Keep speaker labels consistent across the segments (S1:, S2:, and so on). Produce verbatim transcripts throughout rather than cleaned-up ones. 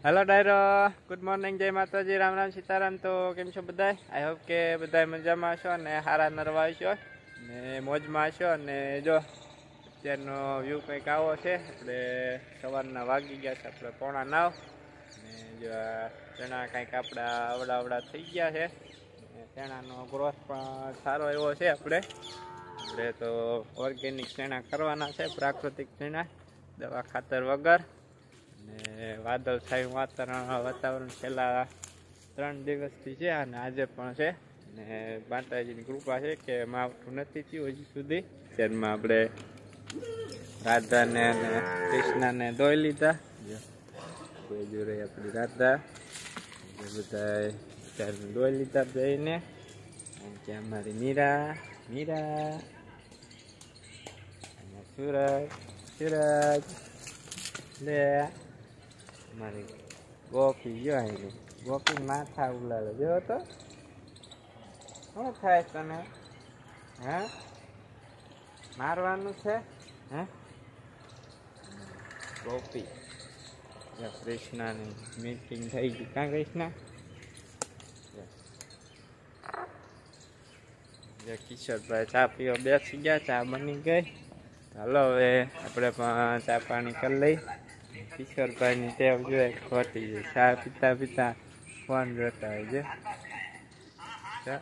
S1: Hello डायरो good morning जय माताजी राम राम सीताराम। तो केम छो बधाय? आई होप के बधाय मजामां छो ने हारा नरवा छो ने मोजमां छो। ने जो अत्यारनो व्यू कंईक आवो छे। आपणे सवाરના वागी गया छे આપણે પોણા નવ ને જો ચણા કંઈક આપણા આવડા આવડા થઈ ગયા છે ને ચણાનો ગ્રોથ પણ સારો એવો છે। આપણે આપણે તો ઓર્ગેનિક ચણા કરવાના છે, પ્રાકૃતિક ચણા, દવા ખાતર વગર। ને વાદળછાયું વાતાવરણ વાતાવરણ છેલ્લા ત્રણ દિવસથી છે અને આજે પણ છે ને માતાજીની કૃપા છે કે માવઠું નથી થયું હજી સુધી। ત્યારમાં આપણે રાધાને અને કૃષ્ણને ધોઈ લીધા। કોઈ જોડે આપણી રાધા બધા ત્યારને ધોઈ લીધા જઈને। કે અમારી મીરા મીરા અને સુરજ સુરજ લે મારી ગોપી જો આવી ગોપી માથા ઉલાડે જો તો શું થાય તને? હે મારવાનું છે? હે ગોપી કૃષ્ણની મીટિંગ થઈ ગઈ કાં કૃષ્ણ? કિશોરભાઈ ચા પીવા બેસી ગયા, ચા બની ગઈ। હાલો હવે આપણે પણ ચા પાણી કરી લઈ। કિશોરભાઈની ટેવ જોઈએ ખોટી છે, ચા પીતા પીતા ફોન જોતા હોય છે।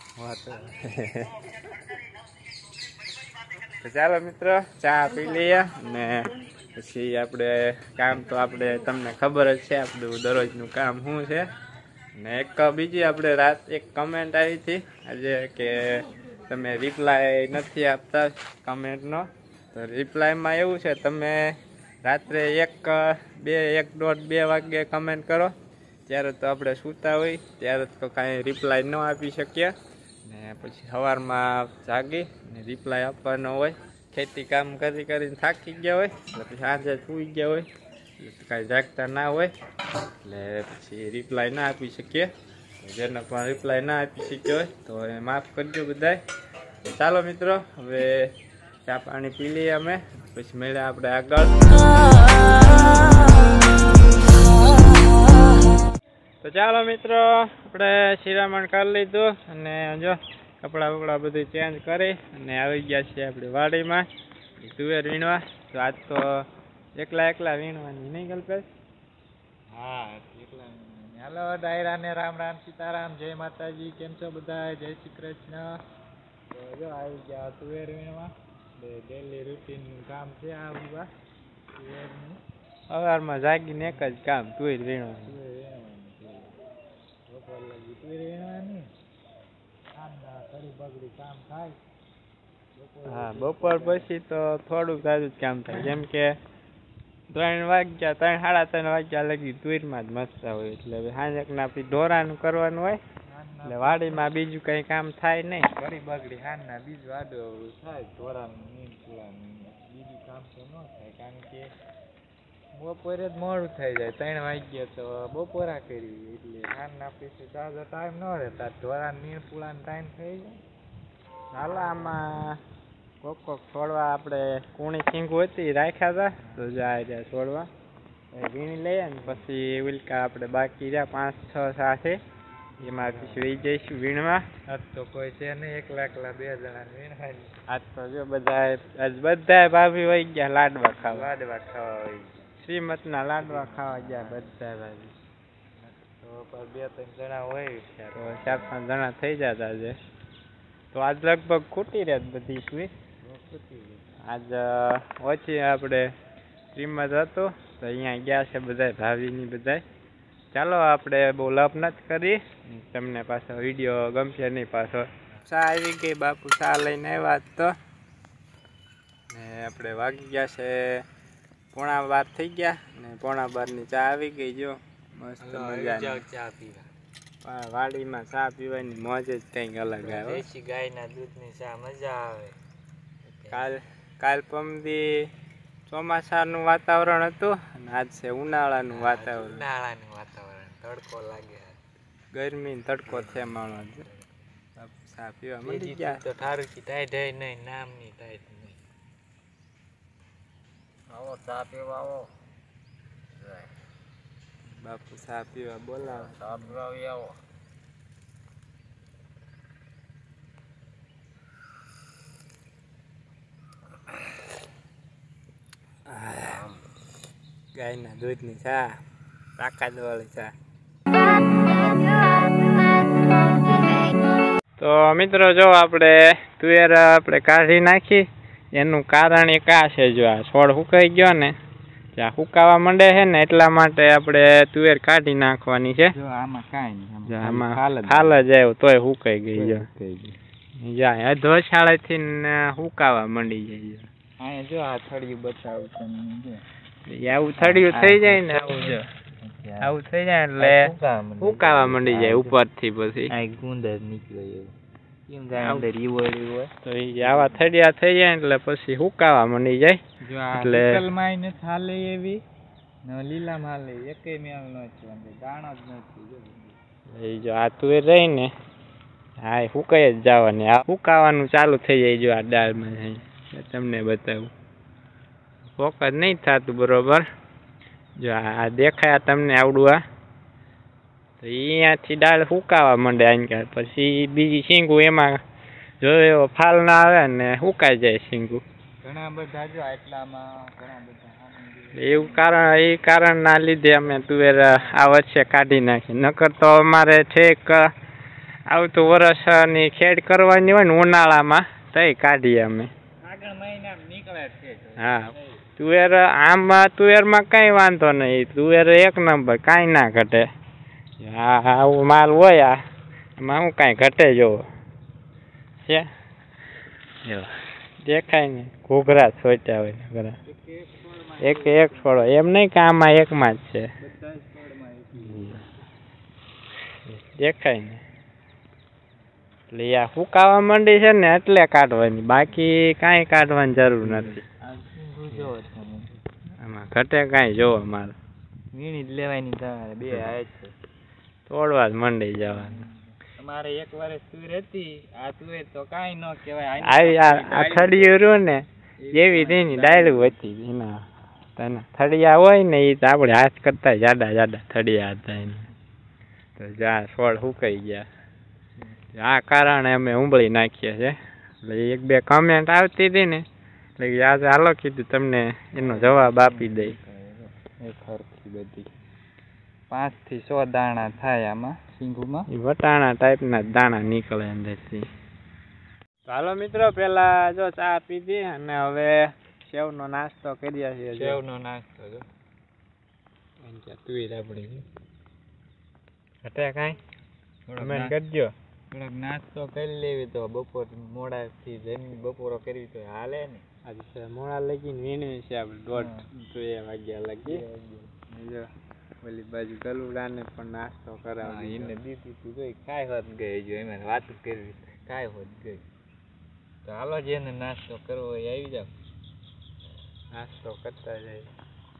S1: તો ચાલો મિત્રો ચા પી લઈએ ને પછી આપણે કામ તો આપણે તમને ખબર જ છે આપણું દરરોજનું કામ શું છે। ને એક બીજી આપણે રાત એક કમેન્ટ આવી હતી આજે કે તમે રિપ્લાય નથી આપતા કમેન્ટનો। તો રિપ્લાયમાં એવું છે તમે રાત્રે એક બે એક દોઢ બે વાગ્યે કમેન્ટ કરો ત્યારે તો આપણે સૂતા હોય ત્યારે તો કાંઈ રિપ્લાય ન આપી શકીએ ને પછી સવારમાં જાગી ને રિપ્લાય આપવાનો હોય। ખેતી કામ કરી કરીને થાકી ગયા હોય એટલે પછી સાંજે સૂઈ ગયા હોય એટલે કાંઈ જાગતા ના હોય એટલે પછી રિપ્લાય ના આપી શકીએ। જેને પણ રિપ્લાય ના આપી શક્યો હોય તો એ માફ કરજો બધાય। ચાલો મિત્રો હવે ચા પાણી પી લઈએ અમે, પછી મળ્યા આપણે આગળ। તો ચાલો મિત્રો આપણે શિરામણ કરી લીધું અને જો કપડાં બપડા બધું ચેન્જ કરી અને આવી ગયા છીએ આપણી વાડીમાં તુવેર વીણવા। તો આજ તો એકલા એકલા વીણવાની નહીં કલ્પેશ? હા એકલા। હાલો ડાયરાને રામ રામ સીતારામ જય માતાજી, કેમ છો બધા? જય શ્રી કૃષ્ણ। તો જો આવી ગયા તુવેર વીણવા, ડેલી રૂટીનનું કામ છે આ બધા તુવેરનું। સવારમાં જાગીને એક જ કામ તુવેર વીણવાનું, બપોર લગી તુવેર વીણવાની, સાંજના ઘડી બગડી કામ થાય। હા બપોર પછી તો થોડુંક તાજું જ કામ થાય, કેમ કે ત્રણ વાગ્યા ત્રણ સાડા ત્રણ વાગ્યા લગી તુવેરમાં જ મસ્તા હોય એટલે સાંજકના પછી ઢોરાનું કરવાનું હોય એટલે વાડીમાં બીજું કંઈ કામ થાય નહીં। ઘડી બગડી સાંજના બીજું આડું થાય ઢોરાનું નીંદ પુરાનું બીજું કામ તો ન થાય કારણ કે બપોરે જ મોડું થઈ જાય, ત્રણ વાગ્યા તો બપોરા કરી એટલે સાંજના પછી તાજો ટાઈમ ન રહેતા ઢોરાનું નીંદ પુરાનો ટાઈમ થઈ જાય। હાલો આમાં કોક કોક છોડવા આપણે કુણી ખીંગું હતી રાખ્યા હતા તો જાય જાય છોડવા વીણી લઈએ ને પછી ઉલ્કા આપણે બાકી રહ્યા પાંચ છ સાથે એમાં પછી વહી જઈશું વીણવા। આજ તો કોઈ છે નહીં, એકલા એકલા બે જણા વીણવાની। આજ તો જો બધા આજ બધા ભાભી વહી ગયા લાડવા ખાવા, લાડવા ખાવા વહી ગયા, શ્રીમતના લાડવા ખાવા ગયા બધા ભાભી। તો બે ત્રણ જણા હોય તો ચાર પાંચ જણા થઈ જતા આજે તો આજ લગભગ ખૂટી રહે બધી સ્વીટ આજ ઓછી આપણે શ્રીમત હતું તો અહીંયા ગયા છે બધા ભાભીની બધા। ચાલો આપણે બહુ લપ નથી કરી, તમને પાછો વિડીયો ગમશે નહીં પાછો। ચા આવી ગઈ, બાપુ ચા લઈને આવ્યા તો ને આપણે વાગી ગયા છે પોણા બાર થઈ ગયા ને પોણા બારની ચા આવી ગઈ જો મસ્ત મજા ચા પીવા। વાડીમાં ચા પીવાની મોજ જ કંઈક અલગ આવે, દેશી ગાયના દૂધની ચા મજા આવે। કાલ કાલ પમદી ચોમાસાનું વાતાવરણ હતું અને આજ છે ઉનાળાનું વાતાવરણ, ઉનાળાનું વાતાવરણ તડકો લાગે, ગરમી તડકો છે માણો ચા પીવા મળી ગયા તો ઠારું થી ટાઈટ નહીં નામની ટાઈટ નહીં। આવો ચા પીવા આવો। બાપુ ચા પીવા બોલાવે.
S2: ચા પીવાવી આવો.
S1: ગાયના દૂધની ચા, તાકાત વાળી ચા. તો મિત્રો જો આપણે તુવેર આપણે કાઢી નાખી, એનું કારણ એક આ છે, જો આ છોડ સુકાઈ ગયો ને, જ્યાં સુકાવા માંડે છે ને એટલા માટે આપણે તુવેર કાઢી નાખવાની છે.
S2: જો આમાં કાંઈ નહીં,
S1: આમાં ખાલ જ આવ્યો તોય સુકાઈ ગઈ. જો જ્યાં અધોશાળેથી ને સુકાવા માંડી જાય.
S2: અહીંયા જો આ થળિયું બતાવું છે,
S1: આવું થળિયું થઈ જાય ને, આવું જો આવું થઈ જાય એટલે સુકાવા માંડી જાય ઉપરથી. પછી
S2: આ ગુંદર નીકળે એવું કેમ જાય અંદર ઈવોળી હોય
S1: તો એ આવા થળિયા થઈ જાય એટલે પછી સુકાવા માંડી જાય.
S2: જો આ નિકલ માં ને થાલે એવી ને લીલા માલે એકે મેલ નો છે, દાણો જ નથી.
S1: એ જો આ તુવેર રહી ને હા એ સુકાઈ જ જવાની. આ સુકાવાનું ચાલુ થઈ જાય. જો આ દાળમાં તમને બતાવું, ફોકસ નહીં થતું બરોબર. જો આ દેખાય તમને આવડું, આ તો અહીંયાથી દાળ સુકાવા માંડે આંકા. પછી બીજી શીંગું એમાં જો એવો ફાલ ના આવે ને સુકાઈ જાય શીંગું.
S2: ઘણા બધા જો એટલામાં ઘણા બધા
S1: એવું કારણ એ કારણના લીધે અમે તુવેર આ વર્ષે કાઢી નાખી. નકર તો અમારે છેક આવતું વર્ષની ખેડ કરવાની હોય ને ઉનાળામાં તઈ કાઢીએ અમે.
S2: આગળ મહિનામાં નીકળે છે.
S1: હા તુવેર આમાં તુવેરમાં કઈ વાંધો નહીં, તુવેર એક નંબર, કાંઈ ના ઘટે. હા આવું માલ હોય આ એમાં હું કાંઈ ઘટે જોવો છે. દેખાય ને ઘૂઘરા છોટ્યા હોય ઘરા એક એક છોડો, એમ નહીં કે આમાં એકમાં જ છે. દેખાય ને એટલે આ સુકાવા માંડી છે ને એટલે કાઢવાની, બાકી કાંઈ કાઢવાની જરૂર નથી. આમાં ઘટે કાંઈ જોવો મારે
S2: વીણી જ લેવાની તમારે બે આવે છે,
S1: તોડવા જ મંડી જવાનું.
S2: તમારે એક વર્ષ તુવેર હતી, આ તુવેર તો કાંઈ ન કહેવાય.
S1: આવી આ થળિયું રહ્યું ને એવી તેની ડાયલું હતી એના તને થળિયા હોય ને એ તો આપણે હાથ કરતા જાડા જાડા થળિયા હતા એને. તો જ્યાં છોડ સુકાઈ ગયા આ કારણે અમે ઉંબળી નાખીએ છીએ. એટલે એક બે કમેન્ટ આવતી હતી ને એટલે આજે હાલો કીધું તમને એનો જવાબ આપી દઈ.
S2: એક હરખી બધી પાંચ થી સો દાણા થાય આમાં શીંગુમાં.
S1: એ વટાણા ટાઈપના દાણા નીકળે અંદરથી. તો હાલો મિત્રો પેલા જો ચા પીધી અને હવે સેવનો નાસ્તો કરીએ છીએ.
S2: સેવનો નાસ્તો જો
S1: તુવેર આપણી ઘટે કાંઈ કમેન્ટ કરજો.
S2: થોડોક નાસ્તો કરી લેવી તો બપોર મોડાથી જમી બપોરો કરવી તો હાલે ને.
S1: આજે મોડા લગીને વીણવી છે આપણે દોઢ બે વાગ્યા લગી. જો ઓલી બાજુ ગલુડાને પણ નાસ્તો કરાવી
S2: એને દીધી તું જોઈ કાંઈ હોત ગઈ. જો એમાં વાત કરવી કાંઈ હોત ગઈ. તો હાલો જેને નાસ્તો કરવો હોય આવી જાવ,
S1: નાસ્તો કરતા જાય.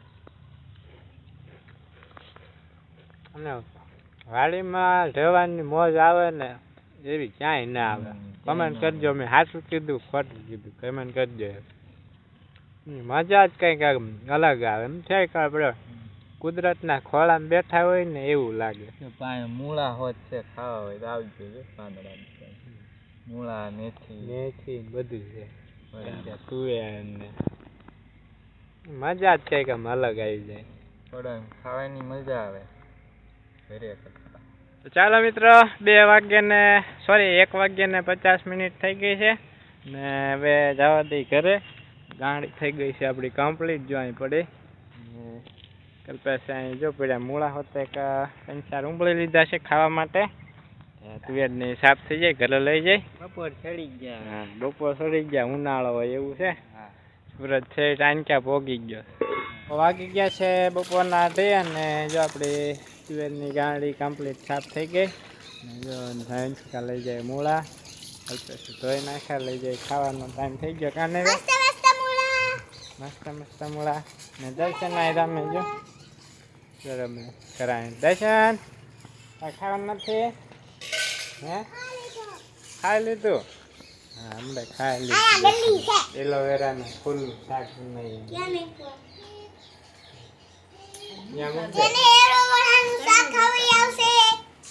S1: અને વાડીમાં રહેવાની મોજ આવે ને એવી ક્યાંય ના આવે. કમેન્ટ કરજો, મેં સાચું કીધું ખોટું કીધું કમેન્ટ કરજો. મજા જ કંઈક અલગ આવે એમ છે કે આપણે કુદરતના ખોળામાં બેઠા હોય ને એવું લાગે.
S2: મૂળા હોત છે ખાવા હોય તો આવજો. પાંદડા મૂળા મેથી
S1: મેથી બધું છે, તુવેર ને મજા જ કંઈક આમ અલગ આવી જાય.
S2: થોડા ખાવાની મજા આવે ઘરે કરતા.
S1: તો ચાલો મિત્રો બે વાગ્યા ને સોરી એક વાગ્યા ને પચાસ મિનિટ થઈ ગઈ છે ને હવે જવા દઈ ઘરે. ગાડી થઈ ગઈ છે આપણી કમ્પ્લીટ. જો અહીં પડી કલ્પેશ અહીં જો પડ્યા મૂળા હોતે એક ત્રણ ચાર ઉંબળી લીધા છે ખાવા માટે. તુવેરની સાફ થઈ જાય ઘરે લઈ જાય.
S2: બપોર ચડી ગયા.
S1: હા બપોર ચડી ગયા, ઉનાળો હોય એવું છે. સુરત છે ટાંક્યા પોગી ગયો. વાગી ગયા છે બપોરના અઢી અને જો આપણી તુવેરની ગાડી કમ્પ્લીટ સાફ થઈ ગઈ. જો ધંચકા લઈ જાય મૂળા, કલ્પેશ ધોઈ નાખ્યા લઈ જાય. ખાવાનો ટાઈમ થઈ ગયો કાને મસ્ત મસ્ત મૂળા ને દર્શન આવી રામે જો રમે કરાય. દર્શન ખાવાનું નથી હે ખાઈ લીધું? હા હમણાં ખાઈ લીધું. એલોવેરાનું ફૂલ શાક નહીં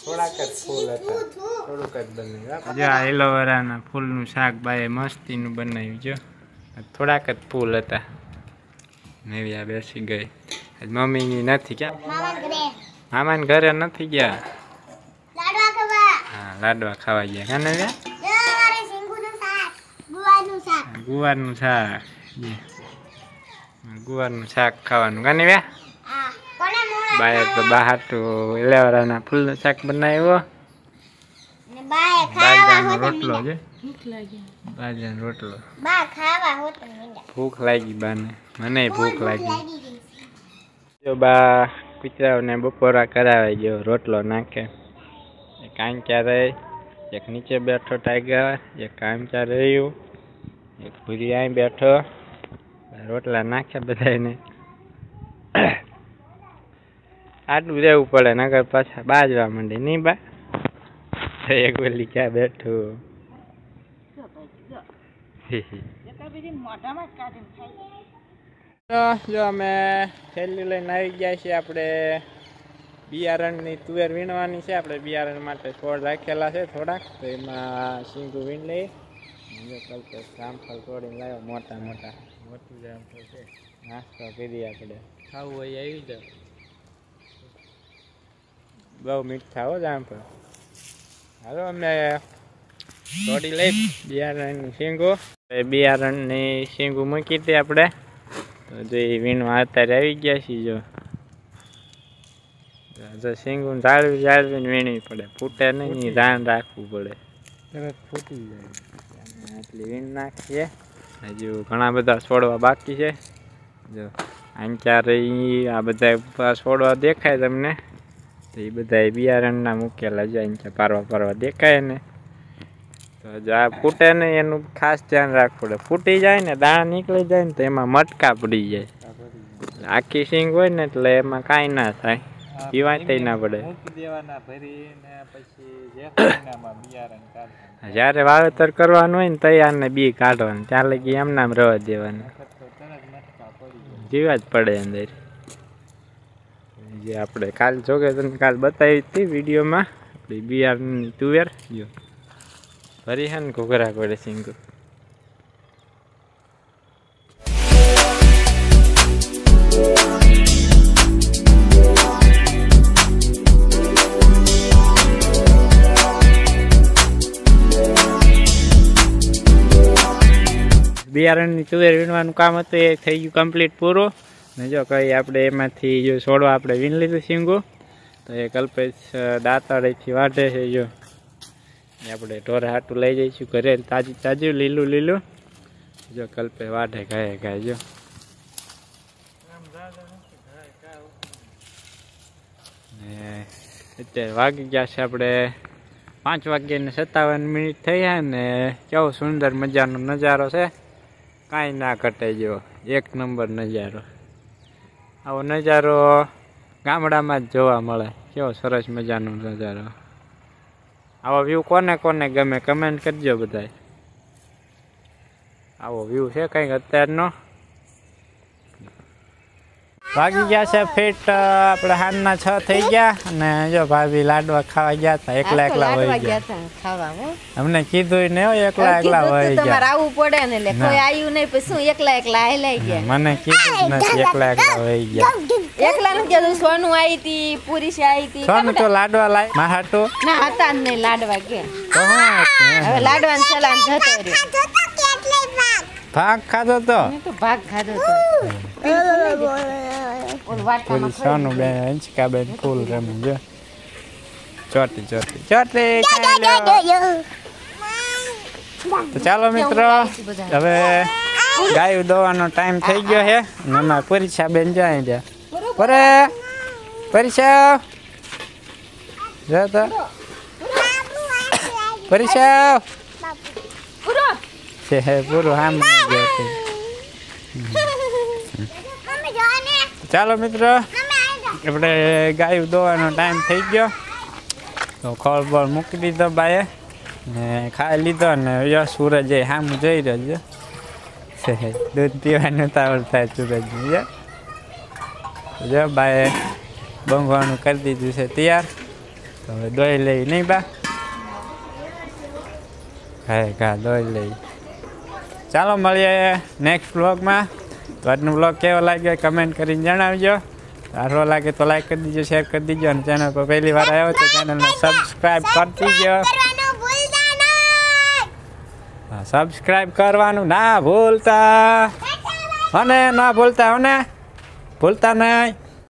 S1: થોડાક જ ફૂલ હતા, થોડુંક જ બનાવ્યું. જો આ એલોવેરાના ફૂલનું શાક બાએ મસ્તીનું બનાવ્યું. જો થોડાક જ ફૂલ હતા. મેવી આ બેસી ગઈ. મમ્મી નથી ક્યાં? મામાને ઘરે નથી ગયા. હા લાડવા ખાવા ગયા. કાને ગુવારનું શાક, ગુવારનું શાક ખાવાનું. કાને વ્યા બાય તો બહાર તો એલોવેરાના ફૂલનું શાક બનાવ્યો. બાજરાનો રોટલો છે, બાજરાનો રોટલો. ભૂખ લાગી બાને, મને ભૂખ લાગી. જો બા કૂતરાઓને બપોરા કરાવે ગયો, રોટલો નાખે. એક કાંચા રહી, એક નીચે બેઠો ટાઈગર, એક કાંચા રહ્યું, એક ભૂરી અહીં બેઠો. રોટલા નાખ્યા બધાને. આટલું રહેવું પડે નગર પાછા બાજવા માંડે નહીં બા. એક ઓલી ક્યાં બેઠું. જો અમે થેલી લઈને આવી ગયા છીએ. આપણે બિયારણની તુવેર વીણવાની છે. આપણે બિયારણ માટે છોડ રાખેલા છે થોડાક, તો એમાં શીંગું વીણ લઈ. જામફળ તોડીને લાવ્યો, મોટા મોટા મોટું જામફળ છે. નાસ્તો કરી આપણે, ખાવું હોય આવી જાવ. બહુ મીઠા હો જામફળ. હાલો અમે તોડી લઈ બિયારણની શીંગો. બિયારણની શીંગું મૂકી હતી આપણે, તો જો એ વીણવા અત્યારે આવી ગયા છીએ. જો જો શીંગું જાળવી જાળવીને વીણવી પડે, ફૂટે નહીં, ધ્યાન રાખવું પડે. તરત ફૂટી જાય. આટલી વીણ નાખીએ. હજુ ઘણા બધા છોડવા બાકી છે. જો આંચાર આ બધા છોડવા દેખાય તમને, તો એ બધા બિયારણના મૂકેલા છે. આંચા પારવા પારવા દેખાય ને, તો જો આ ફૂટે નહીં એનું ખાસ ધ્યાન રાખવું પડે. ફૂટી જાય ને, દાણા નીકળી જાય ને, તો એમાં મટકા પડી જાય. આખી શીંગ હોય ને એટલે એમાં કાંઈ ના થાય, પીવાય ના પડે. જ્યારે વાવેતર કરવાનું હોય ને તૈયારને બી કાઢવાનું, ત્યાં લગી એમ નામ રવા દેવાનું, જીવા જ પડે અંદર. જે આપણે કાલ જોકે તમને કાલ બતાવી હતી વિડીયોમાં, આપણી બિયારણની તુવેર જો ફરી છે ને ઘૂઘરા પડે શીંગું. બિયારણની તુવેર વીણવાનું કામ હતું એ થઈ ગયું કમ્પ્લીટ પૂરું. ને જો કઈ આપણે એમાંથી જો છોડવા આપણે વીણ લીધું શીંગું, તો એ કલ્પેશ દાંતળેથી વાઢે છે. જો એ આપણે ઢોરે હાટું લઈ જઈશું ઘરે, તાજું તાજું લીલું લીલું. જો કલ્પે વાઢે ગાય ગાય. જો અત્યારે વાગી ગયા છે આપણે પાંચ વાગ્યાને સત્તાવન મિનિટ થઈ ને. કેવો સુંદર મજાનો નજારો છે, કાંઈ ના ઘટે. જો એક નંબર નજારો. આવો નજારો ગામડામાં જ જોવા મળે. કેવો સરસ મજાનો નજારો. આવો વ્યૂ કોને કોને ગમે કમેન્ટ કરજો બધાય. આવો વ્યૂ છે કંઈક અત્યારનો. વાગી ગયા છે ફીટ આપણે હાનના છ થઈ ગયા. અને જો ભાભી લાડવા ખાવા ગયા હતા, એકલા એકલા વહી ગયા. અમને કીધું ને એકલા એકલા વહી ગયા.
S3: તમારે આવવું પડે ને, એટલે કોઈ આવ્યું નહીં, પછી શું એકલા એકલા હાલાઈ ગયા.
S1: મને કીધું નથી, એકલા એકલા વહી ગયા.
S3: એકલા નું કીધું. સોનું આવી હતી, પૂરી છે આવી હતી.
S1: સોનું તો લાડવા લાય માહાટો
S3: ના હતા જ નહીં લાડવા કે.
S1: તો
S3: હવે લાડવાનું ચલાન જતો રહ્યો.
S1: ભાગ ખાધો તો
S3: ભાગ ખાધો તો
S1: સોનું બેન અંચકા બેન ફૂલ રમે. જો ચોટી ચોટી ચોટી. તો ચાલો મિત્રો, હવે ગાયું દોવાનો ટાઈમ થઈ ગયો છે. અને એમાં પરીક્ષા બેન જાય ત્યાં પરે પરીક્ષા જો તો પરીક્ષા છે પૂરું આમ ગયો. ચાલો મિત્રો, આપણે ગાયું દોવાનો ટાઈમ થઈ ગયો. તો ખોળ બોળ મૂકી દીધો બાએ ને ખાઈ લીધો. ને જો સૂરજ એ સામું જોઈ રહ્યો છે, દૂધ પીવાનું તાવડ થાય સૂરજ. જો બાએ બંગવાનું કરી દીધું છે તૈયાર. તો હવે દોઈ લઈ નહીં બા હા કા દોઈ લઈ ચાલો મળીએ નેક્સ્ટ વ્લોગમાં તો આજનો વ્લોગ કેવો લાગ્યો કમેન્ટ કરીને જણાવજો સારો લાગે તો લાઈક કરી દીજો શેર કરી દીજો અને ચેનલ પર પહેલી વાર આવ્યો તો ચેનલને સબસ્ક્રાઈબ કરી દીજો હા સબસ્ક્રાઈબ કરવાનું ના ભૂલતા અને ના ભૂલતા અને ભૂલતા નહીં